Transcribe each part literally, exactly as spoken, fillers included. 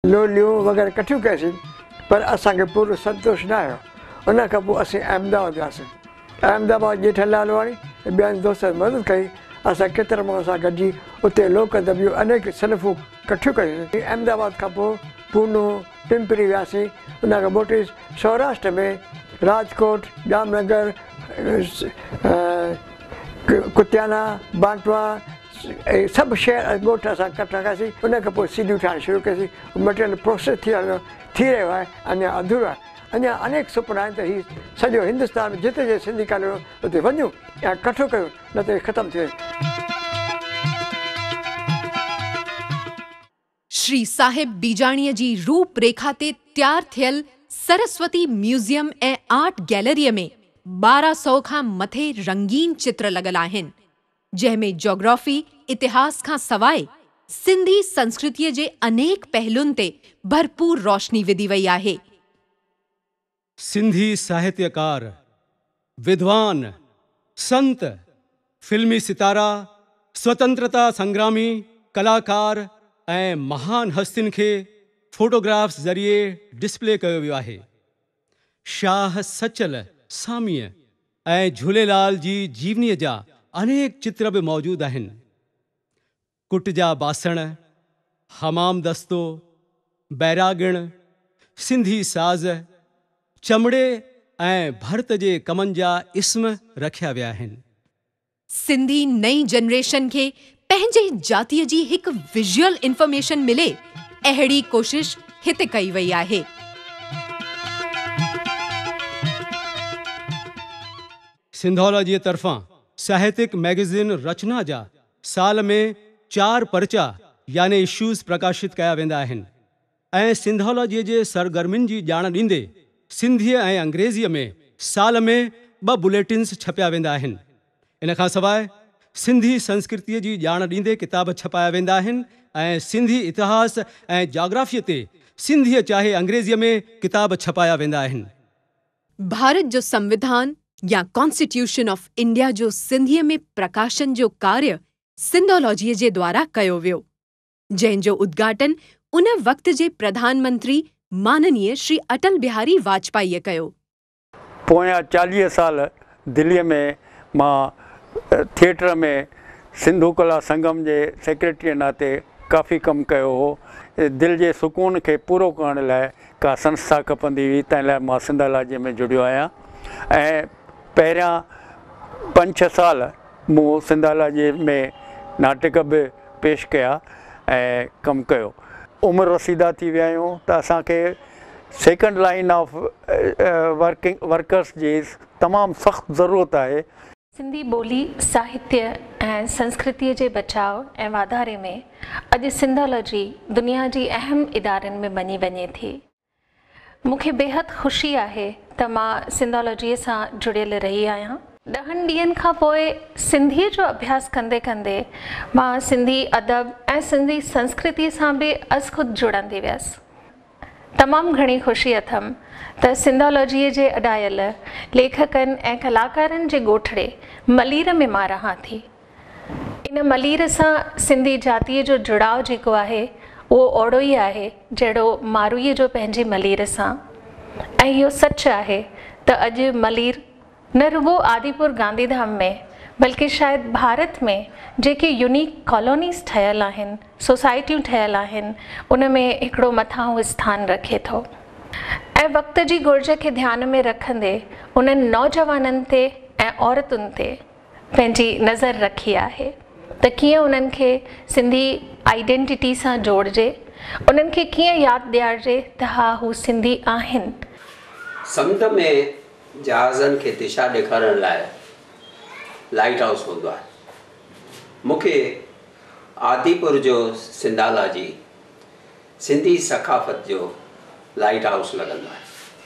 लोलियूं वग़ैरह कठियूं कयासीं, पर असांखे पूरो संतोष न आयो। उन खां पोइ असीं अहमदाबाद वियासीं। अहमदाबाद ॼेठल लालवाणी ऐं ॿियनि दोस्तनि मदद कई। असां केतिरे माण्हुनि सां गॾिजी उते लोक अदबियूं अनेक सनफ़ूं कठियूं कयूं। अहमदाबाद खां पोइ पूनो, पिंपरी वियासीं। उन खां पोइ सौराष्ट्र में राजकोट, जामनगर, कुतियाना, बांटवा सभु शहर ॻोठ असां कठा कयासीं। उन खां पोइ सीढ़ियूं ठाहिणु शुरू कयासीं। मटेरियल प्रोसेस थी रहियो थी रहियो आहे, अञा अधूरो आहे। अञा अनेक सुपिना आहिनि त हीउ सॼो हिंदुस्तान में जिते जिते सिंधी कॉलोनी उते वञूं ऐं कठो कयूं, न त ख़तमु थी वञे। श्री साहिब बीजाणीअ जी रूपरेखा ते तयारु थियल सरस्वती म्यूज़ियम ऐं आर्ट गैलरीअ में ॿारहं सौ खां मथे रंगीन चित्र लॻल आहिनि, जंहिंमें जोग्राफी इतिहास खां सवाइ सिंधी संस्कृतीअ जे अनेक पहलुनि ते भरपूर रोशनी विधी वई आहे। सिंधी साहित्यकार, विद्वान, संत, फिल्मी सितारा, स्वतंत्रता संग्रामी, कलाकार ऐं महान हस्तियुनि खे फोटोग्राफ्स ज़रिए डिस्प्ले कयो वियो आहे। शाह सचल, सामीअ ऐं झूलेलाल जी जीवनीअ जा अनेक चित्र बि मौजूदु आहिनि। कुट जा बासण, हमाम दस्तो, बैरागिण, सिंधी साज़, चमड़े ऐं भर्त जे कमनि जा इस्म रखिया विया आहिनि। सिंधी नई जनरेशन खे पंहिंजे जातीअ जी हिकु विजुअल इंफॉर्मेशन मिले, अहिड़ी कोशिश हिते कई वई आहे। सिंधोलॉजीअ तरफ़ां साहित्यिक मैगज़ीन रचना जा साल में चार पर्चा यानी इश्यूज़ प्रकाशित कया वेंदा आहिनि ऐं सिंधोलॉजीअ जे सरगर्मियुनि जी ॼाण ॾींदे सिंधीअ ऐं अंग्रेज़ीअ में साल में ॿ बुलेटिन्स छपिया वेंदा आहिनि। इन खां सवाइ सिंधी संस्कृतीअ जी ॼाण ॾींदे किताब छपाया वेंदा आहिनि ऐं सिंधी इतिहास ऐं जाग्राफीअ ते सिंधीअ चाहे अंग्रेज़ीअ में किताब छपाया वेंदा आहिनि। भारत जो संविधान या कॉन्स्टिट्यूशन ऑफ इंडिया जो सिंधीअ में प्रकाशन जो कार्य सिंधोलॉजीअ जे द्वारा कयो वियो, जंहिंजो उद्घाटन उन वक़्त जे प्रधानमंत्री माननीय श्री अटल बिहारी वाजपेयीअ कयो। पोयां चालीह साल दिल्लीअ में मां थिएटर में सिंधु कला संगम जे सेक्रेटरी नाते काफ़ी कमु कयो हो। दिलि जे सुकून खे पूरो करण लाइ का संस्था खपंदी हुई, तंहिं लाइ मां सिंधोलॉजीअ में जुड़ियो आहियां ऐं पहिरियां पंज छह साल मूं सिंधोलॉजीअ में नाटक बि पेश कया ऐं कमु कयो। उमिरि रसीदा थी विया आहियूं त असांखे second line of working workers जी तमामु सख़्तु ज़रूरत आहे। सिंधी ॿोली, साहित्य ऐं संस्कृतीअ जे बचाव ऐं वाधारे में अॼु सिंधोलॉजी दुनिया जी अहम इदारनि में बनी वञे थी। मूंखे बेहद ख़ुशी आहे त मां सिंधोलॉजीअ सां जुड़ियल रही आहियां। ॾहनि ॾींहंनि खां पोइ सिंधीअ जो अभ्यास कंदे कंदे मां सिंधी अदब ऐं सिंधी संस्कृतीअ सां बि अज़ ख़ुदि जुड़ंदी वियसि। तमामु घणी ख़ुशी अथमि त सिंधोलॉजीअ जे अॾायल लेखकनि ऐं कलाकारनि जे ॻोठड़े मलीर में मां रहां थी। इन मलीर सां सिंधी जातीअ जो जुड़ाव जेको आहे उहो ओड़ो ई आहे जहिड़ो मारूईअ जो पंहिंजी मलीर सां। ऐं इहो सच आहे त अॼु मलीर न रुगो आदिपुर गांधीधाम में बल्कि शायदि भारत में जेके यूनिक कॉलोनीज़ ठहियल आहिनि, सोसाइटियूं ठहियल आहिनि, उन में हिकिड़ो मथां स्थान रखे थो। ऐं वक़्त जी घुर्ज खे ध्यान में रखंदे उन्हनि नौजवाननि ते ऐं औरतुनि ते पंहिंजी नज़र रखी आहे त कीअं उन्हनि खे सिंधी आइडेंटिटी सां जोड़जे, उन्हनि खे कीअं यादि ॾियारिजे त हा हू सिंधी आहिनि। समुंड में जहाज़नि खे दिशा ॾेखारण लाइ लाइट हाउस हूंदो आहे। मूंखे आदिपुर जो सिंधोलॉजी सिंधी सकाफ़त जो लाइट हाउस लॻंदो आहे।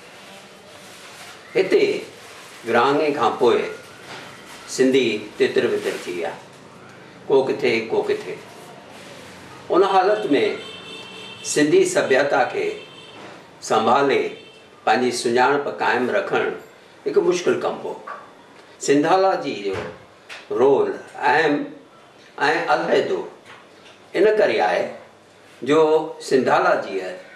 हिते विरहाङे खां पोइ सिंधी तितर बितर थी विया, को किथे को किथे। उन हालत में सिंधी सभ्यता खे संभाले पंहिंजी सुञाणप क़ाइमु रखणु हिकु मुश्किल कमु हो। सिंधोलॉजी जो रोल अहम ऐं अलहदो इन करे आहे जो सिंधोलॉजीअ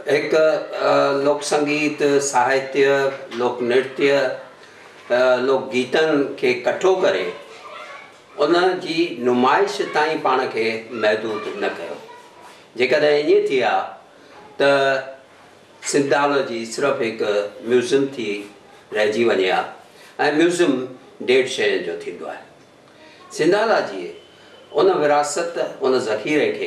एक लोक संगीत, साहित्य, लोक नृत्य, लोक गीतन के कठो करे उन जी नुमाइश ताईं पाण खे महदूद न कयो। जेकॾहिं ईअं थी आहे त सिंधोलॉजी सिर्फ़ु हिकु म्यूज़ियम थी रहिजी वञे आहे ऐं म्यूज़ियम डेढ शइ जो थींदो आहे। सिंधोलॉजी उन विरासत, उन ज़ख़ीरे खे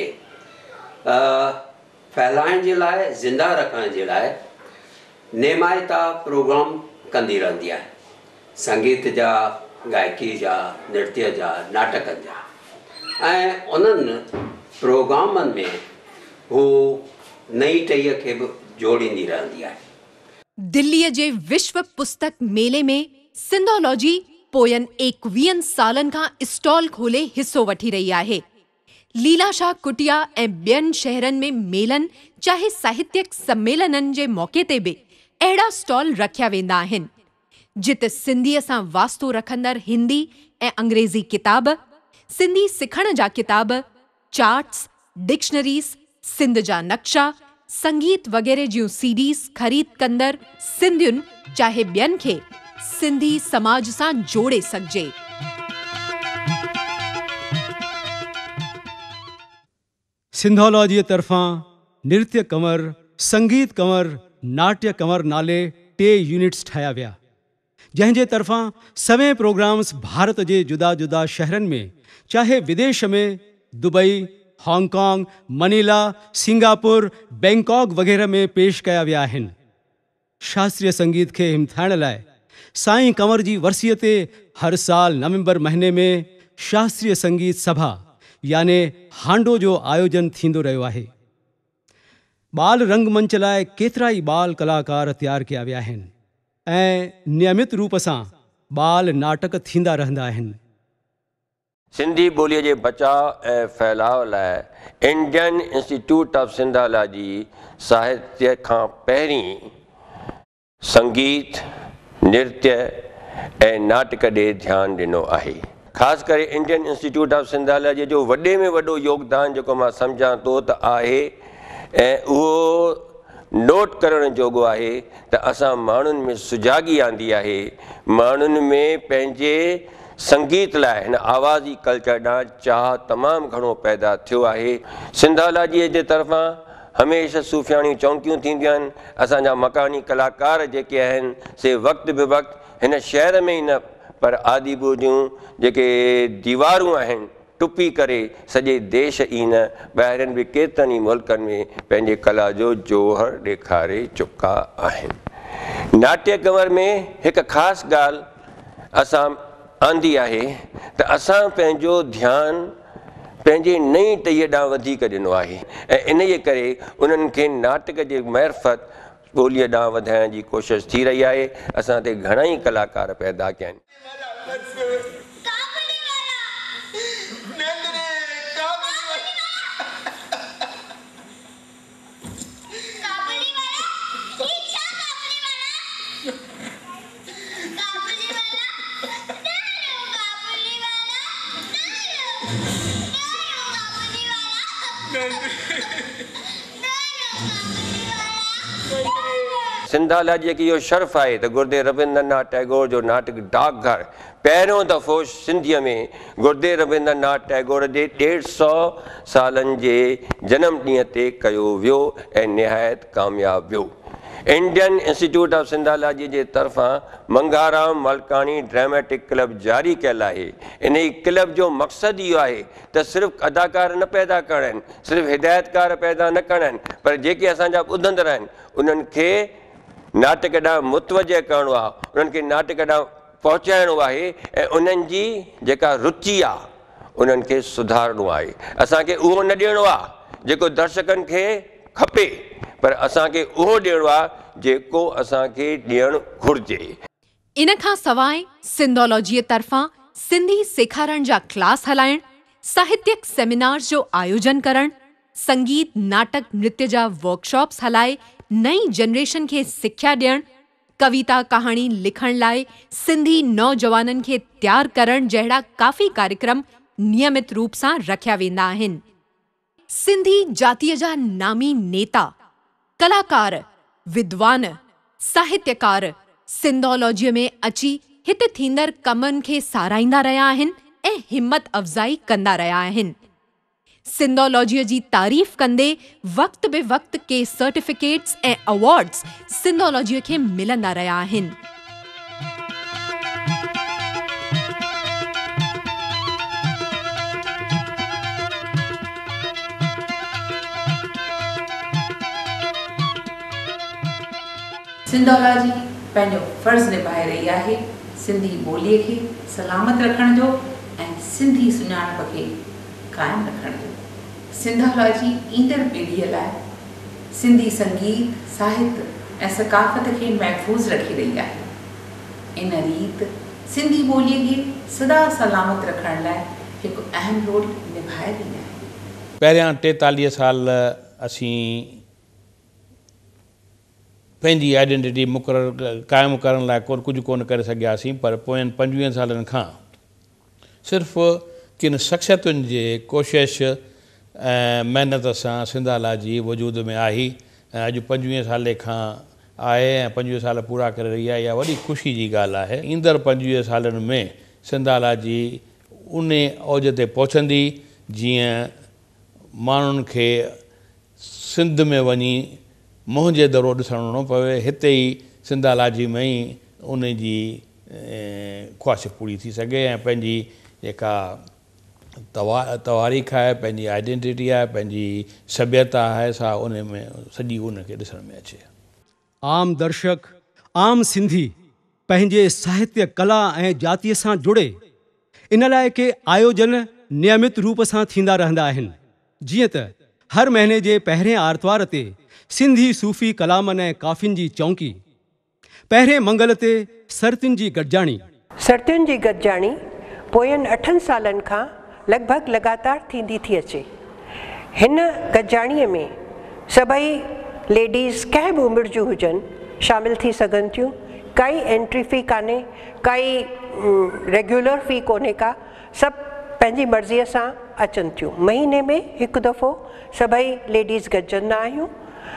फैलाइण जे लाइ, ज़िंदा रखण जे लाइ नेमायता प्रोग्राम कंदी रहंदी आहे। संगीत जा, गायकी जा, नृत्य जा, नाटकनि जा, ऐं उन्हनि प्रोग्रामनि में हू नई टईअ खे बि जोड़ींदी रहंदी आहे। दिल्लीअ जे विश्व पुस्तक मेले में सिंधोलॉजी पोयनि एकवीहनि सालनि खां स्टॉल खोले हिस्सो वठी रही आहे। लीलाशाह कुटिया ऐं ॿियनि शहरनि में मेलनि चाहे साहित्यिक सम्मेलननि जे मौके ते बि अहिड़ा स्टॉल रखिया वेंदा आहिनि जिते सिंधीअ सां वास्तो रखंदड़ हिंदी ऐं अंग्रेज़ी किताब, सिंधी सिखण जा किताब, चार्ट्स, डिक्शनरीज़, सिंध जा नक्शा, संगीत वग़ैरह जूं सीडीज़ ख़रीद कंदड़ सिंधियुनि चाहे ॿियनि खे सिंधी समाज सां जोड़े सघिजे। सिंधोलॉजीअ तरफ़ां नृत्य कंवर, संगीत कंवर, नाट्य कंवर नाले टे यूनिट्स ठाहिया विया, जंहिंजे तरफ़ां सवें प्रोग्राम्स भारत जे जुदा जुदा शहरनि में चाहे विदेश में Dubai, Hong Kong, Manila, Singapore, Bangkok वग़ैरह में पेश कया विया आहिनि। शास्त्रीय संगीत खे हिमथाइण लाइ साईं कंवर जी वरसीअ ते हर साल नवंबर महीने में शास्त्रीय संगीत सभा याने हांडो जो आयोजन थींदो रहियो आहे। बाल रंगमंच लाइ केतिरा ई बाल कलाकार तैयार कया विया आहिनि ऐं नियमित रूप सां बाल नाटक थींदा रहंदा आहिनि। सिंधी ॿोलीअ जे बचाव ऐं फैलाव लाइ इंडियन इंस्टीट्यूट ऑफ सिंधोलॉजी साहित्य खां पहिरीं संगीत, नृत्य ऐं नाटक ॾे ध्यानु ॾिनो आहे। ख़ासि करे इंडियन इंस्टीट्यूट ऑफ सिंधोलॉजी जो वॾे में वॾो योगदान जेको मां सम्झां थो त आहे ऐं उहो नोट करण जोॻो आहे त असां माण्हुनि में सुजाॻी आंदी आहे, माण्हुनि में पंहिंजे संगीत लाइ हिन आवाज़ी कल्चर ॾांहुं चाह तमामु घणो पैदा थियो आहे। सिंधोलॉजीअ जे तरफ़ां हमेशह सूफ़ियाणियूं चौंकियूं थींदियूं आहिनि। असांजा मकानी कलाकार जेके आहिनि से वक़्तु बे वक़्तु हिन शहर में ई न पर आदिपुर जूं जेके दीवारूं आहिनि टुपी करे सॼे देश ई न ॿाहिरनि बि केतिरनि ई मुल्कनि में पंहिंजे कला जो जोहर ॾेखारे चुका आहिनि। नाट्य कंवर में हिकु ख़ासि ॻाल्हि असां आंदी आहे त असां पंहिंजो ध्यानु पंहिंजे नई टईअ ॾांहुं वधीक ॾिनो आहे ऐं इन जे करे उन्हनि खे नाटक जे महरफ़त ॿोलीअ ॾांहुं वधाइण जी कोशिशि थी रही आहे। असां ते घणा ई कलाकार पैदा कया आहिनि। सिंधोलॉजीअ खे इहो शर्फ़ आहे त गुरुदेव रविंद्रनाथ टैगोर जो नाटक डाकघर पहिरियों दफ़ो सिंधीअ में गुरुदेव रविंद्रनाथ टैगोर जे ॾेढ सौ सालनि जे जनम ॾींहं ते कयो वियो ऐं निहायत कामयाबु वियो। इंडियन इंस्टीट्यूट ऑफ सिंधोलॉजी जे तरफ़ां मंगाराम मलकाणी ड्रामेटिक क्लब जारी कयल आहे। इन ई क्लब जो मक़सदु इहो आहे त सिर्फ़ु अदाकार न पैदा करणा आहिनि, सिर्फ़ु हिदायतकार पैदा न करणा आहिनि, पर जेके असांजा ॿुधंदड़ आहिनि उन्हनि खे नाटक ॾांहुं मुतवजह करिणो आहे, उन्हनि खे नाटक ॾांहुं पहुचाइणो आहे ऐं उन्हनि जी जेका रुचि आहे उन्हनि खे सुधारणो आहे। असांखे उहो न ॾियणो आहे जेको दर्शकनि खे खपे, पर असांखे उहो ॾियणो आहे जेको असांखे ॾियणु घुरिजे। इन खां सवाइ सिंधोलॉजीअ तरफ़ां सिंधी सेखारण जा क्लास हलाइण, साहित्यिक सेमिनार्स जो आयोजन करण, संगीत, नाटक, नृत्य जा वर्कशॉप्स हलाए नई जनरेशन खे सिख्या ॾियण, कविता कहाणी लिखण लाइ सिंधी नौजवाननि खे तैयार करण जहिड़ा काफ़ी कार्यक्रम नियमित रूप सां रखिया वेंदा आहिनि। सिंधी जातीअ जा नामी नेता कलाकार, विद्वान, साहित्यकार सिंधोलॉजीअ में अची हिते थींदड़ कमनि खे साराईंदा रहिया आहिनि ऐं हिम्मत अफ़ज़ाई कंदा रहिया आहिनि। सिंधोलॉजीअ जी तारीफ़ कंदे वक़्त बे वक़्त के सर्टिफिकेट्स ऐं अवॉर्ड्स सिंधोलॉजीअ खे मिलंदा रहिया आहिनि। सिंधोलॉजी पंहिंजो फ़र्ज़ निभाए रही आहे सिंधी ॿोलीअ खे सलामत रखण जो ऐं सिंधी सुञाणप खे क़ाइमु रखण जो। सिंधोलॉजी ईंदड़ पीढ़ीअ लाइ सिंधी संगीत, साहित्य ऐं सकाफ़त खे महफ़ूज़ रखी रही आहे। इन रीति सिंधी ॿोलीअ खे सदा सलामत रखण लाइ हिकु अहम रोल निभाए रही आहे। पहिरियां टेतालीह साल असीं पंहिंजी आइडेंटिटी मुक़ररु क़ाइमु करण लाइ कोन कुझु कोन करे सघियासीं, पर पोयनि पंजवीहनि सालनि खां सिर्फ़ु किन शख़्सियतुनि जे कोशिश ऐं महिनत सां सिंधोलॉजी वजूद में आई ऐं अॼु पंजवीह साले खां आहे ऐं पंजवीह साल पूरा करे रही आहे। इहा वॾी ख़ुशी जी ॻाल्हि आहे। ईंदड़ पंजवीह सालनि में सिंधोलॉजी उन औज ते पहुचंदी जीअं माण्हुनि खे सिंध में वञी मुंहं जे दरो ॾिसणो न पवे, हिते ई सिंधोलॉजी में ई उन जी ख़्वाहिश पूरी थी सघे ऐं पंहिंजी जेका तवा तवारीख़ आहे, पंहिंजी आइडेंटिटी आहे, पंहिंजी सभ्यता आहे, सा उन में सॼी उनखे ॾिसण में अचे। आम दर्शक, आम सिंधी पंहिंजे साहित्य, कला ऐं जातीअ सां जुड़े इन लाइ के आयोजन नियमित रूप सां थींदा रहंदा आहिनि। जीअं त हर महीने जे पहिरें आर्तवार ते सिंधी सूफ़ी कलामनि ऐं काफ़ियुनि जी चौंकी, पहिरें मंगल ते सरतियुनि जी गॾिजाणी। सरतियुनि जी गॾिजाणी पोयनि अठनि सालनि खां लॻभॻि लगातार थींदी थी अचे। हिन गॾिजाणीअ में सभई लेडीज़ कंहिं बि उमिरि जूं हुजनि शामिल थी सघनि थियूं। काई एंट्री फ़ी कान्हे, काई रेगुलर फ़ी कोन्हे का, सभु पंहिंजी मर्ज़ीअ सां अचनि थियूं। महीने में हिकु दफ़ो सभई लेडीज़ गॾिजंदा आहियूं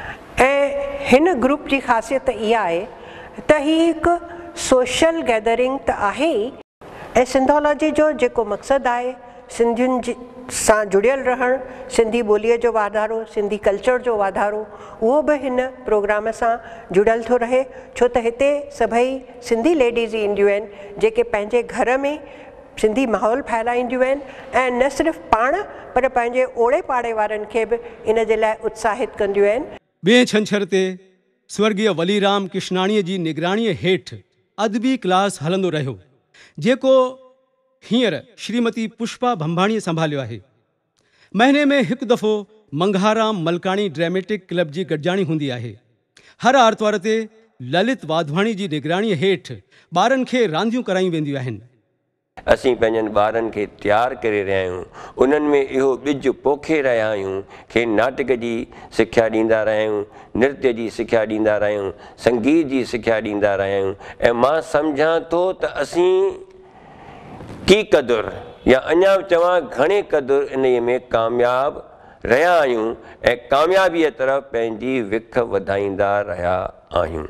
ऐं हिन ग्रुप जी ख़ासियत इहा आहे त हीअ हिकु सोशल गैदरिंग त आहे ई ऐं सिंधोलॉजी जो जेको मक़सदु आहे सिंधियुनि जी सां जुड़ियल रहणु, सिंधी ॿोलीअ जो वाधारो, सिंधी कल्चर जो वाधारो, उहो बि हिन प्रोग्राम सां जुड़ियल थो रहे। छो त हिते सभई सिंधी लेडीज़ ईंदियूं आहिनि जेके पंहिंजे घर में सिंधी माहौल फैलाईंदियूं आहिनि ऐं न सिर्फ़ु पाण पर पंहिंजे ओड़े पाड़े वारनि खे बि इन जे लाइ उत्साहित कंदियूं आहिनि। ॿिए छंछर ते स्वर्गीय वलीराम कृष्णाणीअ जी निगराणीअ हेठि अदबी क्लास हलंदो रहियो, जेको हींअर श्रीमती पुष्पा भंभाणीअ संभालियो आहे। महीने में हिकु दफ़ो मंघाराम मलकाणी ड्रामेटिक क्लब जी गॾिजाणी हूंदी आहे। हर आर्तवार ते ललित वाधवाणी जी निगराणीअ हेठि ॿारनि खे रांदियूं करायूं वेंदियूं आहिनि। असीं पंहिंजनि ॿारनि खे तयारु करे रहिया आहियूं, उन्हनि में इहो ॿिज पोखे रहिया आहियूं कि नाटक जी सिख्या ॾींदा रहिया आहियूं, नृत्य जी सिख्या ॾींदा रहिया आहियूं, संगीत जी सिख्या ॾींदा रहिया आहियूं। ऐं मां सम्झां थो त असीं की क़दुरु या अञा चवां घणे क़दुरु इन में कामयाबु रहिया आहियूं ऐं कामयाबीअ तरफ़ पंहिंजी विख वधाईंदा रहिया आहियूं।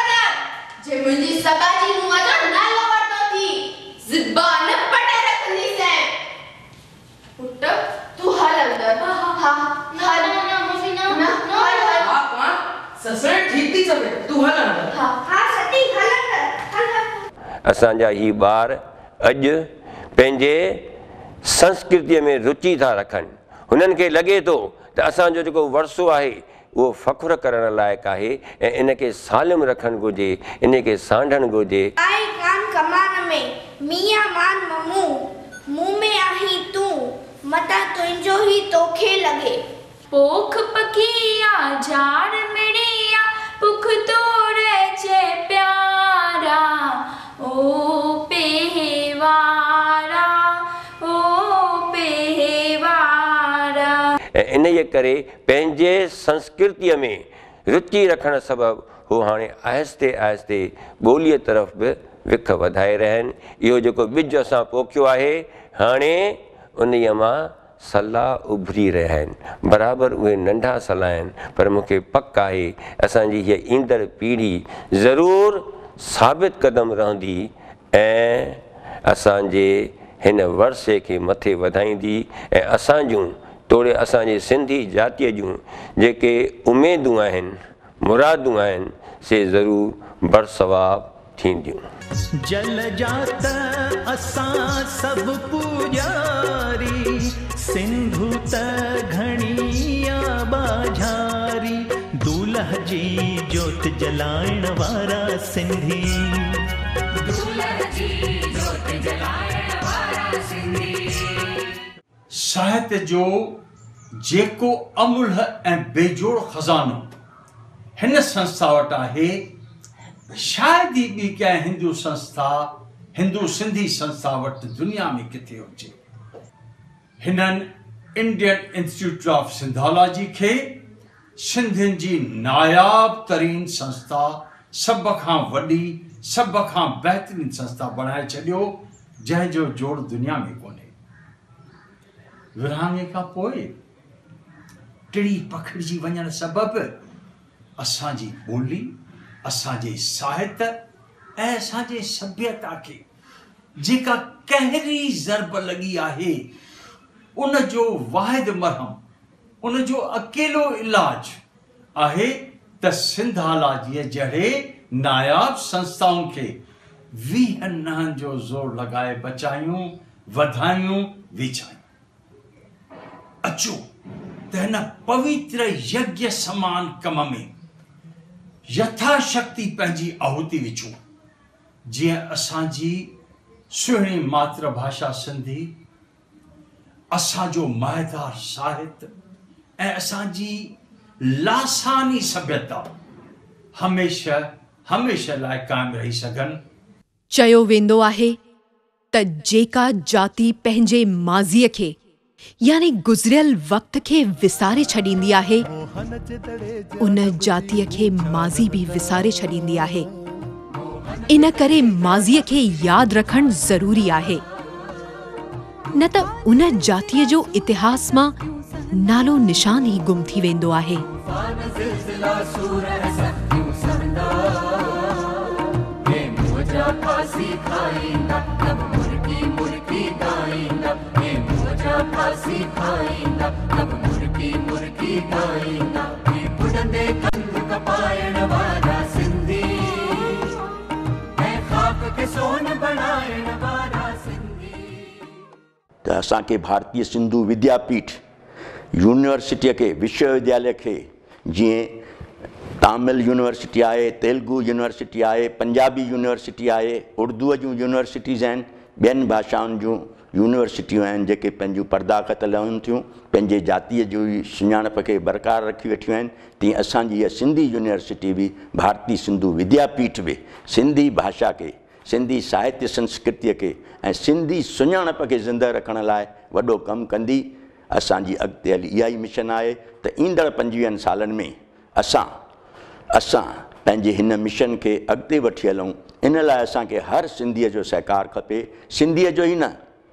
ज़बान पटे रखनी से पुट तू हल अंदर। हां हल ना मम्मी ना ना हल हल हां कौन ससुर ठीक थी सब तू हल अंदर। हां हां सती हल अंदर हल। असांजा ही ॿार अॼु पंहिंजे संस्कृतीअ में रुचि था रखनि। हुननि खे लॻे थो त असांजो जेको वरसो आहे उहो फ़ख़्रु करण लाइक़ु आहे ऐं इनखे सालिम रखणु घुरिजे, इनखे सांढणु घुरिजे। आई कान कमान में मियां मान ममू मुंह में आही तू मता तुंहिंजो ही तोखे लगे। पोख पकिया झाड़ मिड़िया पुख तोड़े छे प्यारा ओ पेवारा ओ पेवारा। इन जे करे पंहिंजे संस्कृतीअ में रुचि रखण सबबु हू हाणे आहिस्ते आहिस्ते ॿोलीअ तरफ़ बि विख वधाए रहिया आहिनि। इहो जेको ॿिज असां पोखियो आहे हाणे उन मां सलाह उभरी रहिया आहिनि। बराबरि उहे नंढा सलाह आहिनि, पर मूंखे पक आहे असांजी हीअ ईंदड़ पीढ़ी ज़रूरु साबित क़दम रहंदी ऐं असांजे हिन वर्से खे मथे वधाईंदी ऐं असां जूं तोड़े असांजे सिंधी जातीअ जूं जेके उमेदूं आहिनि, मुरादूं आहिनि, से ज़रूरु बरसवाब थींदियूं। जल जात असां सब पूजारी, सिंधु त घणी बाझारी, दूल्ह जी जोत जलाइण वारा सिंधी, दूल्ह जी जोत जलाइण वारा सिंधी। साहित्य जो जेको अमुल्ह ऐं बेजोड़ खज़ानो हिन संस्था वटि आहे, शायदि ई ॿी कंहिं हिंदू संस्था, हिंदू सिंधी संस्था वटि दुनिया में किथे हुजे। हिननि इंडियन इंस्टीट्यूट ऑफ सिंधोलॉजी खे सिंधियुनि जी नायाब तरीन संस्था, सभ खां वॾी, सभ खां बहितरीन संस्था बणाए छॾियो, जंहिंजो जोड़ दुनिया में कोन्हे। विरहाङे खां पोइ टिड़ी पखिड़िजी वञण सबबि असांजी ॿोली, असांजे साहित्य ऐं असांजे सभ्यता खे जेका कहिड़ी ज़रब लॻी आहे, उन जो वाहिद मरहम, उन जो अकेलो इलाज आहे त सिंधोलॉजीअ जहिड़े नायाब संस्थाउनि खे वीह नहनि जो ज़ोर लॻाए बचायूं, वधायूं, विछायूं। अचो त हिन पवित्र यज्ञ समान कम में यथाशक्ति पंहिंजी आहुति विझूं, जीअं असांजी सुहिणी मातृभाषा सिंधी, असांजो मायदार साहित्य ऐं असांजी लासानी सभ्यता हमेशह हमेशह लाइ क़ाइमु रही सघनि। चयो वेंदो आहे त जेका जाति पंहिंजे माज़ीअ खे यानी गुज़रियल वक्त खे विसारे छॾींदी आहे, उन जातीअ खे माज़ी बि विसारे छॾींदी आहे। इन करे माज़ीअ खे यादि रखणु ज़रूरी आहे, न त उन जातीअ जो इतिहास मां नालो निशान ई गुम थी वेंदो आहे। त असांखे भारतीय सिंधु विद्यापीठ यूनिवर्सिटीअ खे, विश्वविद्यालय खे, जीअं तामिल यूनिवर्सिटी आहे, तेलुगु यूनिवर्सिटी आहे, पंजाबी यूनिवर्सिटी आहे, उर्दूअ जूं यूनिवर्सिटीज़ आहिनि, ॿियनि भाषाउनि जूं यूनिवर्सिटियूं आहिनि जेके पंहिंजूं परदाख़त लहनि थियूं, पंहिंजे जातीअ जी सुञाणप खे बरक़रार रखी वेठियूं आहिनि। तीअं असांजी इहा सिंधी यूनिवर्सिटी बि, भारतीय सिंधु विद्यापीठ बि सिंधी भाषा खे, सिंधी साहित्य संस्कृतिअ खे ऐं सिंधी सुञाणप खे ज़िंदह रखण लाइ वॾो कमु कंदी। असांजी अॻिते हली इहा ई मिशन आहे त ईंदड़ पंजवीहनि सालनि में असां असां पंहिंजे हिन मिशन खे अॻिते वठी हलूं। इन लाइ असांखे हर सिंधीअ जो सहकार खपे, सिंधीअ जो ई न,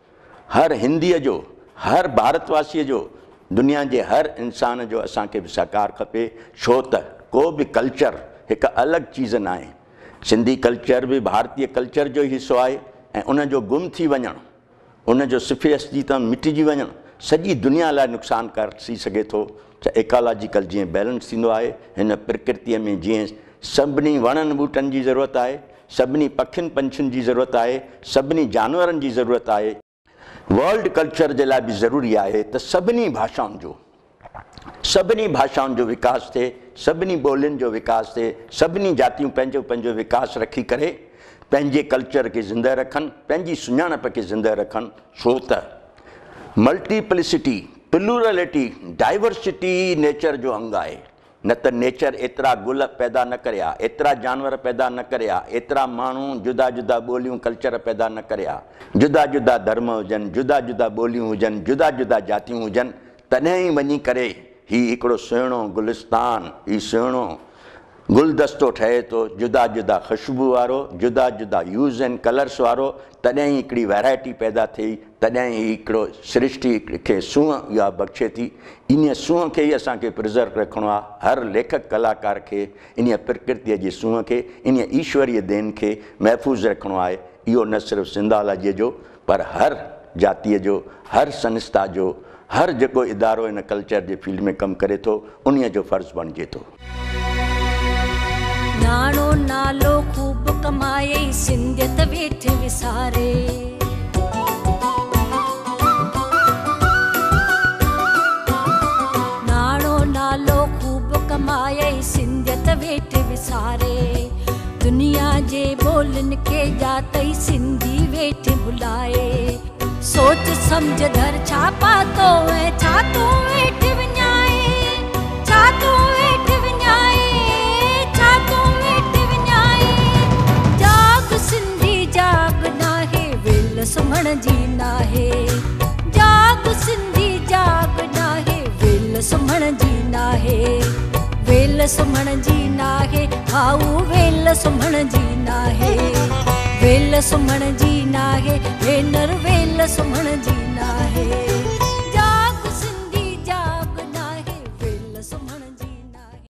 हर हिंदीअ जो, हर भारतवासीअ जो, दुनिया जे हर इंसान जो असांखे बि सहकार खपे। छो त को बि कल्चर हिकु अलॻि चीज़ न आहे, सिंधी कल्चर बि भारतीय कल्चर जो ई हिसो आहे ऐं उन जो गुम थी वञणु, उन जो सिफ़े असलीत मिटिजी वञणु सॼी दुनिया लाइ नुक़सानु कर थी सघे थो। त इकोलॉजिकल जीअं बैलेंस थींदो आहे, हिन प्रकृतिअ में जीअं सभिनी वणनि ॿूटनि जी ज़रूरत आहे, सभिनी पखियुनि पंछियुनि जी ज़रूरत आहे, सभिनी जानवरनि जी ज़रूरत आहे, वर्ल्ड कल्चर जे लाइ बि ज़रूरी आहे त सभिनी भाषाउनि जो सभिनी भाषाउनि जो विकास थिए, सभिनी ॿोलियुनि जो विकास थिए, सभिनी जातियूं पंहिंजो पंहिंजो विकास रखी करे पंहिंजे कल्चर खे ज़िंदह रखनि, पंहिंजी सुञाणप खे ज़िंदह रखनि। छो त मल्टीप्लिसिटी, प्लूरलिटी, डाइवर्सिटी नेचर जो अंग आहे। न त नेचर एतिरा गुल पैदा न करिया, एतिरा जानवर पैदा न करिया, एतिरा माण्हू जुदा जुदा ॿोलियूं कल्चर पैदा न करिया, जुदा जुदा धर्म हुजनि, जुदा जुदा ॿोलियूं हुजनि, जुदा जुदा जातियूं हुजनि, तॾहिं ई वञी करे ही हिकिड़ो सुहिणो गुलिस्तान, ही सुहिणो गुलदस्तो ठहे थो जुदा जुदा ख़ुशबू वारो, जुदा जुदा यूज़ एंड कलर्स वारो, तॾहिं ई हिकिड़ी वैरायटी पैदा थिए, तॾहिं ई हिकिड़ो सृष्टि खे सूंहं इहा बख़्शे थी। इन सूंहं खे ई असांखे प्रिज़र्व रखिणो आहे। हर लेखक कलाकार खे इन प्रकृतिअ जी सूंहं खे, इन ईश्वरीय देन खे महफ़ूज़ रखिणो आहे। इहो न सिर्फ़ु सिंधोलॉजीअ जो पर हर जातीअ जो, हर संस्था जो, हर जेको इदारो इन कल्चर जे फील्ड में कमु करे थो उन्हीअ जो फ़र्ज़ु बणिजे थो। नाणो नालो खूब कमाए सिंधियत वेठ विसारे, नाणो नालो खूब कमाए सिंधियत वेठ विसारे, दुनिया जे ॿोलियुनि खे ॼातई सिंधी वेठ भुलाए, सोच सम्झ धर छा पातो ऐं छा तूं वेठ विञाए, छा तूं वेठ विञाए, छा तूं वेठ विञाए, जाग सिंधी जाग नाहे वेल सुम्हण जी नाहे, जाग सिंधी जाग नाहे वेल सुम्हण जी नाहे, वेल सुम्हण जी नाहे भाऊ वेल सुम्हण जी नाहे, वेल सुम्हण जी नाहे भेनर वेल सुम्हण जी